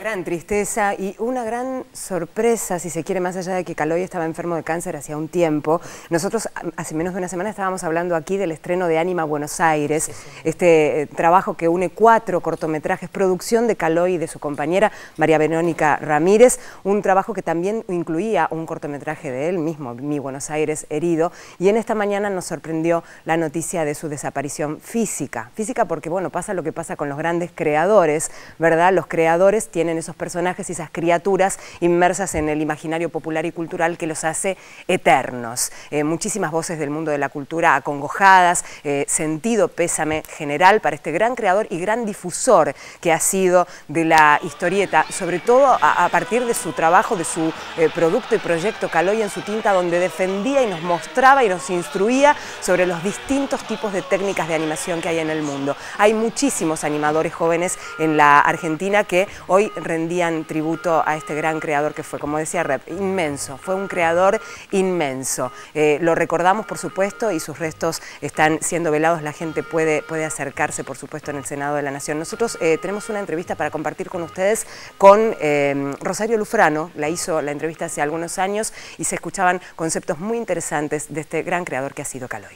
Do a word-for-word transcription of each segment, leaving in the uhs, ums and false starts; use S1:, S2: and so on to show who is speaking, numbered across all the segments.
S1: gran tristeza y una gran sorpresa, si se quiere, más allá de que Caloi estaba enfermo de cáncer hacía un tiempo. Nosotros hace menos de una semana estábamos hablando aquí del estreno de Ánima Buenos Aires, sí, sí. este eh, trabajo que une cuatro cortometrajes, producción de Caloi y de su compañera María Verónica Ramírez, un trabajo que también incluía un cortometraje de él mismo, Mi Buenos Aires herido, y en esta mañana nos sorprendió la noticia de su desaparición física. Física porque, bueno, pasa lo que pasa con los grandes creadores, ¿verdad? Los creadores tienen esos personajes y esas criaturas inmersas en el imaginario popular y cultural que los hace eternos. Eh, muchísimas voces del mundo de la cultura acongojadas, eh, sentido pésame general para este gran creador y gran difusor que ha sido de la historieta, sobre todo a, a partir de su trabajo, de su eh, producto y proyecto Caloi en su tinta, donde defendía y nos mostraba y nos instruía sobre los distintos tipos de técnicas de animación que hay en el mundo. Hay muchísimos animadores jóvenes en la Argentina que hoy rendían tributo a este gran creador que fue, como decía Rep, inmenso, fue un creador inmenso. Eh, lo recordamos, por supuesto, y sus restos están siendo velados, la gente puede, puede acercarse, por supuesto, en el Senado de la Nación. Nosotros eh, tenemos una entrevista para compartir con ustedes con eh, Rosario Lufrano, la hizo la entrevista hace algunos años y se escuchaban conceptos muy interesantes de este gran creador que ha sido Caloi.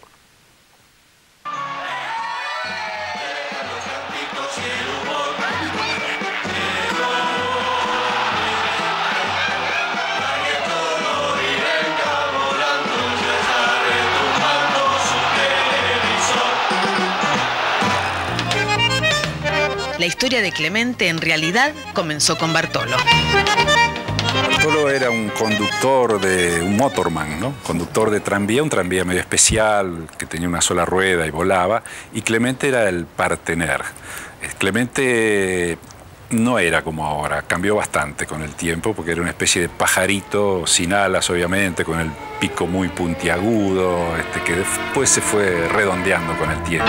S2: La historia de Clemente en realidad comenzó con Bartolo.
S3: Bartolo era un conductor de un motorman, ¿no? Conductor de tranvía, un tranvía medio especial que tenía una sola rueda y volaba, y Clemente era el partener. Clemente no era como ahora, cambió bastante con el tiempo porque era una especie de pajarito sin alas, obviamente, con el pico muy puntiagudo, este, que después se fue redondeando con el tiempo.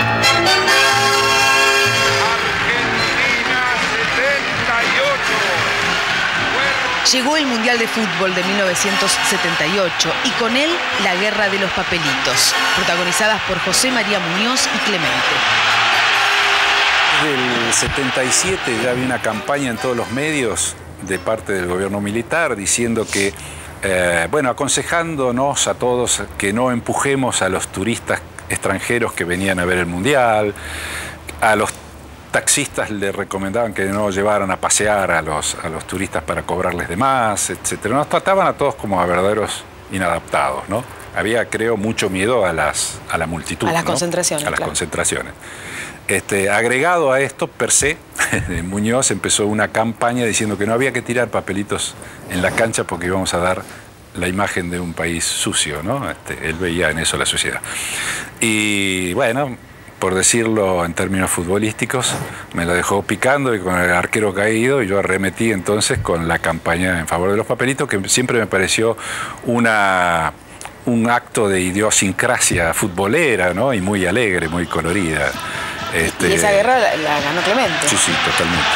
S2: Llegó el Mundial de Fútbol de mil novecientos setenta y ocho y con él la Guerra de los Papelitos, protagonizadas por José María Muñoz y Clemente.
S3: Desde el setenta y siete ya había una campaña en todos los medios de parte del gobierno militar diciendo que, eh, bueno, aconsejándonos a todos que no empujemos a los turistas extranjeros que venían a ver el Mundial, a los taxistas le recomendaban que no llevaran a pasear a los, a los turistas para cobrarles de más, etcétera. Nos trataban a todos como a verdaderos inadaptados, ¿no? Había, creo, mucho miedo a, las, a la multitud.
S2: A las
S3: ¿no?
S2: concentraciones.
S3: A las
S2: claro.
S3: concentraciones. Este, agregado a esto, per se, Muñoz empezó una campaña diciendo que no había que tirar papelitos en la cancha porque íbamos a dar la imagen de un país sucio, ¿no? Este, él veía en eso la sociedad. Y bueno, por decirlo en términos futbolísticos, me la dejó picando y con el arquero caído, y yo arremetí entonces con la campaña en favor de los papelitos, que siempre me pareció una, un acto de idiosincrasia futbolera, ¿no? Y muy alegre, muy colorida. Este,
S2: y esa guerra la, la ganó Clemente.
S3: Sí, sí, totalmente.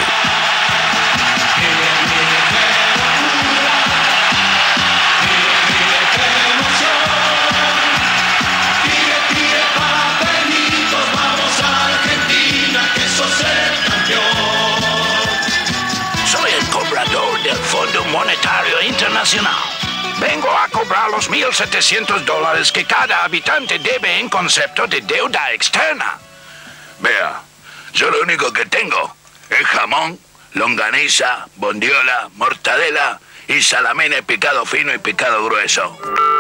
S4: Fondo Monetario Internacional. Vengo a cobrar los mil setecientos dólares que cada habitante debe en concepto de deuda externa. Vea, yo lo único que tengo es jamón, longaniza, bondiola, mortadela y salamine picado fino y picado grueso.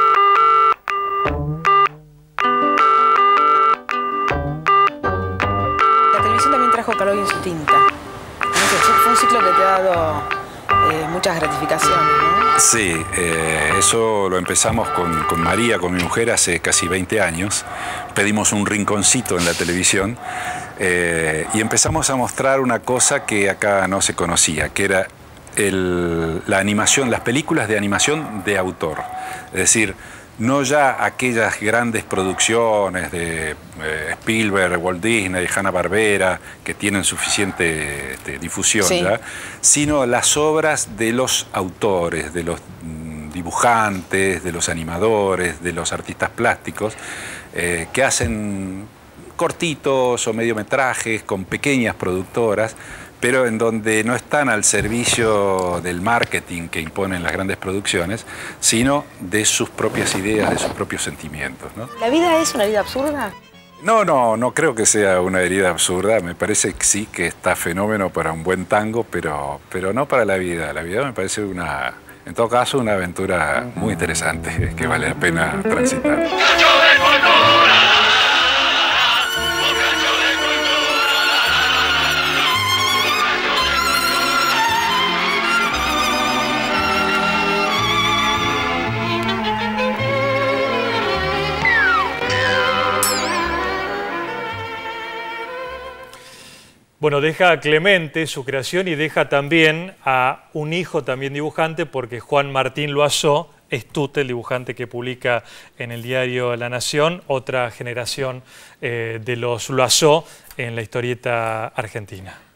S2: La televisión también trajo Caloi en su tinta. Fue un ciclo que te ha dado Eh, muchas gratificaciones, ¿no?
S3: Sí, eh, eso lo empezamos con, con María, con mi mujer, hace casi veinte años. Pedimos un rinconcito en la televisión eh, y empezamos a mostrar una cosa que acá no se conocía, que era el, la animación, las películas de animación de autor. Es decir, no ya aquellas grandes producciones de eh, Spielberg, Walt Disney, Hanna-Barbera, que tienen suficiente este, difusión, sí. ¿ya? Sino las obras de los autores, de los mm, dibujantes, de los animadores, de los artistas plásticos, eh, que hacen cortitos o mediometrajes con pequeñas productoras pero en donde no están al servicio del marketing que imponen las grandes producciones, sino de sus propias ideas, de sus propios sentimientos, ¿no?
S2: ¿La vida es una vida absurda?
S3: No, no, no creo que sea una herida absurda. Me parece que sí que está fenómeno para un buen tango, pero, pero no para la vida. La vida me parece una, en todo caso, una aventura muy interesante que vale la pena transitar.
S5: Bueno, deja a Clemente su creación y deja también a un hijo también dibujante, porque Juan Martín Loazó es Tute, el dibujante que publica en el diario La Nación, otra generación eh, de los Loazó en la historieta argentina.